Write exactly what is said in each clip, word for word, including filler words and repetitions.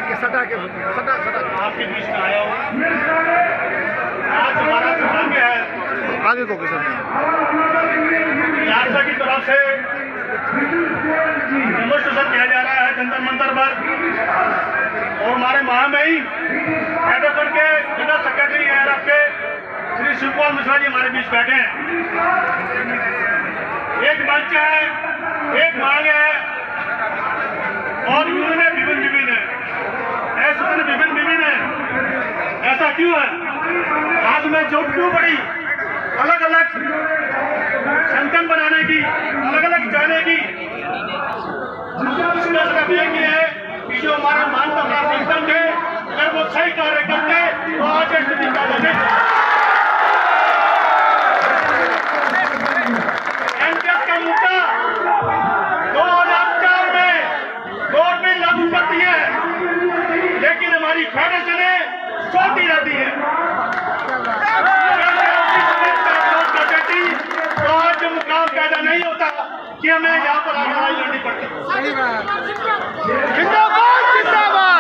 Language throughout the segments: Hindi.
के सटा के सटा सटा आपके बीच में आया हूँ। आज हमारा सौभाग्य है आगे को सर यात्रा की तरफ से डेमोस्ट्रेशन किया जा रहा है जंतर मंतर पर, और हमारे महामहिम फेडरेशन के जनरल सेक्रेटरी हैं आपके श्री शिवपाल मिश्रा जी हमारे बीच बैठे हैं। एक मंच है, एक मांग है और यूनियन विभिन्न विभिन्न है, ऐसे विभिन्न विभिन्न है। ऐसा क्यों है? आज में जो क्यों बड़ी अलग अलग संगठन बनाने की, अलग अलग जाने की इसका सिर्फ एक ही है कि जो हमारे मानता संगठन थे अगर वो सही कार्य करते तो आज स्थिति का लगे। एनपीएस का मुद्दा दो हजार चार में गवर्नमेंट लागू करती है, लेकिन हमारी फेडरेशन सोती रहती है। तो आज मुकाम पैदा नहीं होता कि हमें यहाँ पर आगे लड़ाई लड़नी पड़ती। जिंदाबाद जिंदाबाद।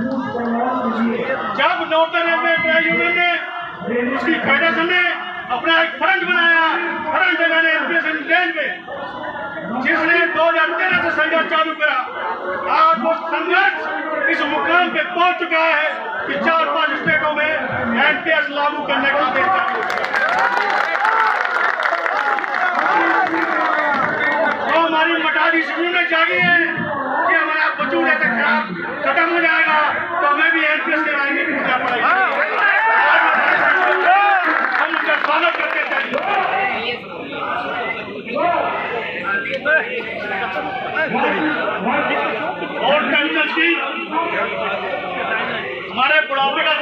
जब नॉर्थन रेलवे एम्प्लॉय यूनियन ने उसकी फेडरेशन ने अपना एक फ्रंट बनाया, फ्रंट बनाने एनपीएस रेलवे जिसने दो हजार तेरह से संघर्ष चालू करा, आज वो संघर्ष इस मुकाम पे पहुंच चुका है कि चार पांच स्टेटों में एनपीएस लागू करने का आदेश जारी हो चुका है। तो हमारी मटारी स्कूल में जागी है कि हमारा बचून ऐसे खराब खत्म हो जाएगा तो हमें भी एनपीएस के बारे में पूछना पड़ेगा। हम उनका स्वागत करके चाहिए। और पेंशन की हमारे बुढ़ापे का